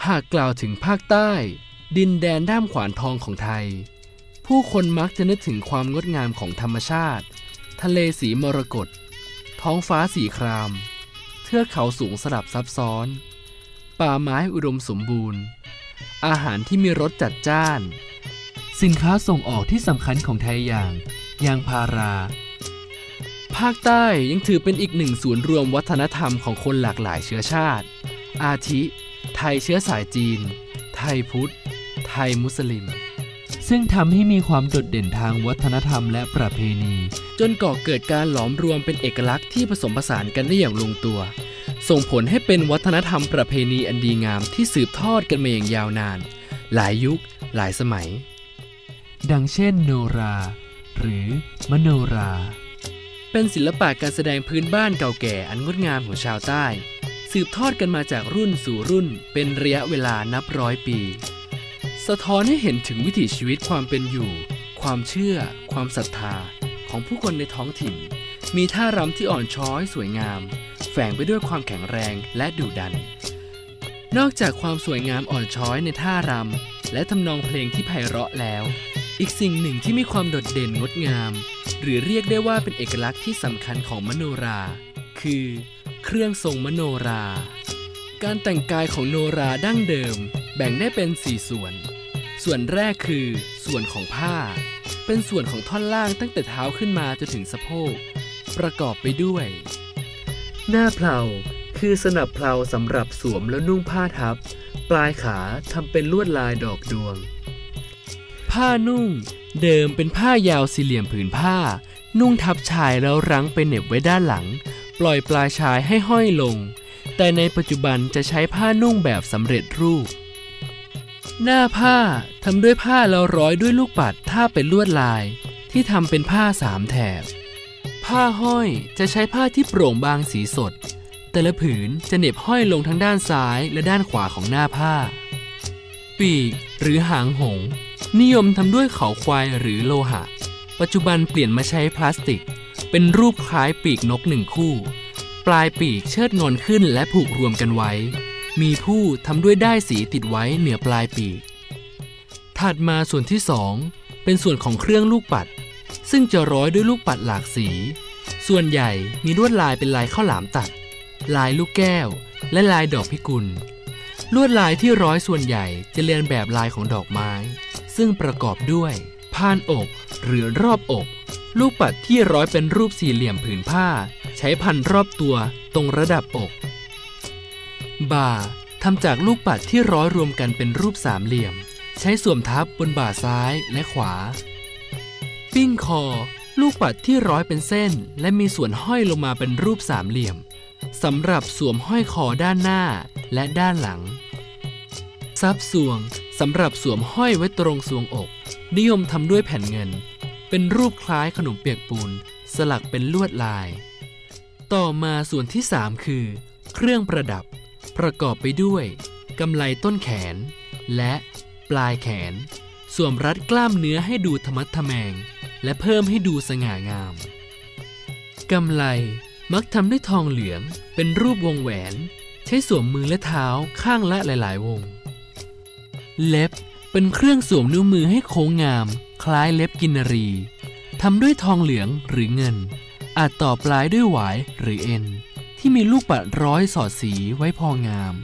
หากกล่าวถึงภาคใต้ดินแดนด้ามขวานทองของไทยผู้คนมักจะนึกถึงความงดงามของธรรมชาติทะเลสีมรกตท้องฟ้าสีครามเทือกเขาสูงสลับซับซ้อนป่าไม้อุดมสมบูรณ์อาหารที่มีรสจัดจ้านสินค้าส่งออกที่สำคัญของไทยอย่างยางพาราภาคใต้ยังถือเป็นอีกหนึ่งศูนย์รวมวัฒนธรรมของคนหลากหลายเชื้อชาติอาทิไทยเชื้อสายจีนไทยพุทธไทยมุสลิมซึ่งทำให้มีความโดดเด่นทางวัฒนธรรมและประเพณีจนก่อเกิดการหลอมรวมเป็นเอกลักษณ์ที่ผสมผสานกันได้อย่างลงตัวส่งผลให้เป็นวัฒนธรรมประเพณีอันดีงามที่สืบทอดกันมาอย่างยาวนานหลายยุคหลายสมัยดังเช่นโนราหรือมโนราเป็นศิลปะการแสดงพื้นบ้านเก่าแก่อันงดงามของชาวใต้สืบทอดกันมาจากรุ่นสู่รุ่นเป็นระยะเวลานับร้อยปีสะท้อนให้เห็นถึงวิถีชีวิตความเป็นอยู่ความเชื่อความศรัทธาของผู้คนในท้องถิ่นมีท่ารำที่อ่อนช้อยสวยงามแฝงไปด้วยความแข็งแรงและดุดันนอกจากความสวยงามอ่อนช้อยในท่ารำและทำนองเพลงที่ไพเราะแล้วอีกสิ่งหนึ่งที่มีความโดดเด่นงดงามหรือเรียกได้ว่าเป็นเอกลักษณ์ที่สำคัญของมโนราคือเครื่องทรงมโนราการแต่งกายของโนราดั้งเดิมแบ่งได้เป็น4ส่วนแรกคือส่วนของผ้าเป็นส่วนของท่อนล่างตั้งแต่เท้าขึ้นมาจนถึงสะโพกประกอบไปด้วยหน้าเพลาคือสนับเพลาสำหรับสวมแล้วนุ่งผ้าทับปลายขาทำเป็นลวดลายดอกดวงผ้านุ่งเดิมเป็นผ้ายาวสี่เหลี่ยมผืนผ้านุ่งทับชายแล้วรั้งไปเหน็บไว้ด้านหลังปล่อยปลายชายให้ห้อยลงแต่ในปัจจุบันจะใช้ผ้านุ่งแบบสำเร็จรูปหน้าผ้าทำด้วยผ้าแล้วร้อยด้วยลูกปัดท่าเป็นลวดลายที่ทำเป็นผ้า3แถบผ้าห้อยจะใช้ผ้าที่โปร่งบางสีสดแต่ละผืนจะเหน็บห้อยลงทั้งด้านซ้ายและด้านขวาของหน้าผ้าปีกหรือหางหงส์นิยมทำด้วยเขาควายหรือโลหะปัจจุบันเปลี่ยนมาใช้พลาสติกเป็นรูปคล้ายปีกนก1คู่ปลายปีกเชิดงอนขึ้นและผูกรวมกันไว้มีผู้ทำด้วยด้ายสีติดไว้เหนือปลายปีกถัดมาส่วนที่2เป็นส่วนของเครื่องลูกปัดซึ่งจะร้อยด้วยลูกปัดหลากสีส่วนใหญ่มีลวดลายเป็นลายข้าวหลามตัดลายลูกแก้วและลายดอกพิกุลลวดลายที่ร้อยส่วนใหญ่จะเรียนแบบลายของดอกไม้ซึ่งประกอบด้วยพานอกหรือรอบอกลูกปัดที่ร้อยเป็นรูปสี่เหลี่ยมผืนผ้าใช้พันรอบตัวตรงระดับอกบ่าทำจากลูกปัดที่ร้อยรวมกันเป็นรูปสามเหลี่ยมใช้สวมทับบนบ่าซ้ายและขวาปิ้งคอลูกปัดที่ร้อยเป็นเส้นและมีส่วนห้อยลงมาเป็นรูปสามเหลี่ยมสำหรับสวมห้อยคอด้านหน้าและด้านหลังซับสวงสำหรับสวมห้อยไว้ตรงทรวงอกนิยมทำด้วยแผ่นเงินเป็นรูปคล้ายขนมเปียกปูนสลักเป็นลวดลายต่อมาส่วนที่3คือเครื่องประดับประกอบไปด้วยกำไลต้นแขนและปลายแขนสวมรัดกล้ามเนื้อให้ดูทะมัดทะแมงและเพิ่มให้ดูสง่างามกำไลมักทำด้วยทองเหลืองเป็นรูปวงแหวนใช้สวมมือและเท้าข้างละหลายๆวงเล็บเป็นเครื่องสวมนิ้วมือให้โค้งงามคล้ายเล็บกินรีทำด้วยทองเหลืองหรือเงินอาจต่อปลายด้วยหวายหรือเอ็นที่มีลูกปัดร้อยสอดสีไว้พองาม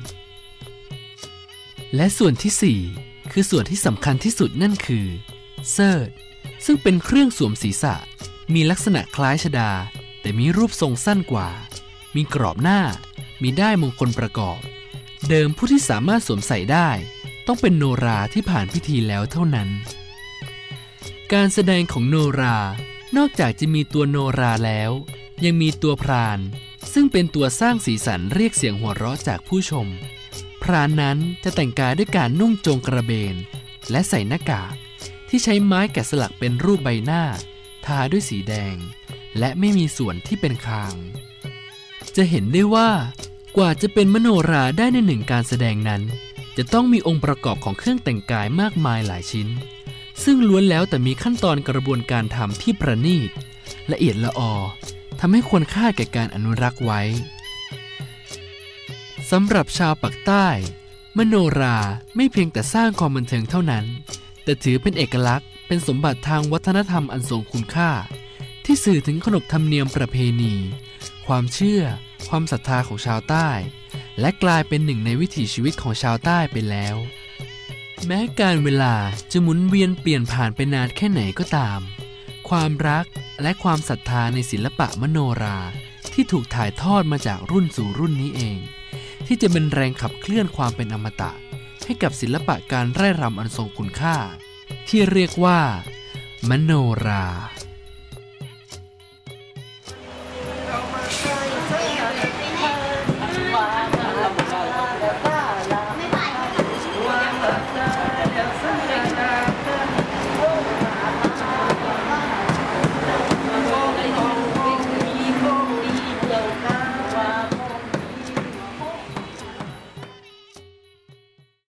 และส่วนที่4คือส่วนที่สำคัญที่สุดนั่นคือเสิร์ธซึ่งเป็นเครื่องสวมศีรษะมีลักษณะคล้ายชฎาแต่มีรูปทรงสั้นกว่ามีกรอบหน้ามีด้ายมงคลประกอบเดิมผู้ที่สามารถสวมใส่ได้ต้องเป็นโนราที่ผ่านพิธีแล้วเท่านั้นการแสดงของโนรานอกจากจะมีตัวโนราแล้วยังมีตัวพรานซึ่งเป็นตัวสร้างสีสันเรียกเสียงหัวเราะจากผู้ชมพรานนั้นจะแต่งกายด้วยการนุ่งโจงกระเบนและใส่หน้ากากที่ใช้ไม้แกะสลักเป็นรูปใบหน้าทาด้วยสีแดงและไม่มีส่วนที่เป็นคางจะเห็นได้ว่ากว่าจะเป็นมโนราได้ในหนึ่งการแสดงนั้นจะต้องมีองค์ประกอบของเครื่องแต่งกายมากมายหลายชิ้นซึ่งล้วนแล้วแต่มีขั้นตอนกระบวนการทำที่ประณีตละเอียดละออทำให้ควรค่าแก่การอนุรักษ์ไว้สำหรับชาวปากใต้มมโนราไม่เพียงแต่สร้างความบันเทิงเท่านั้นแต่ถือเป็นเอกลักษณ์เป็นสมบัติทางวัฒนธรรมอันทรงคุณค่าที่สื่อถึงขนบธรรมเนียมประเพณีความเชื่อความศรัทธาของชาวใต้และกลายเป็นหนึ่งในวิถีชีวิตของชาวใต้ไปแล้วแม้การเวลาจะหมุนเวียนเปลี่ยนผ่านไปนานแค่ไหนก็ตามความรักและความศรัทธาในศิลปะมโนราที่ถูกถ่ายทอดมาจากรุ่นสู่รุ่นนี้เองที่จะเป็นแรงขับเคลื่อนความเป็นอมตะให้กับศิลปะการไร่รำอันทรงคุณค่าที่เรียกว่ามโนรา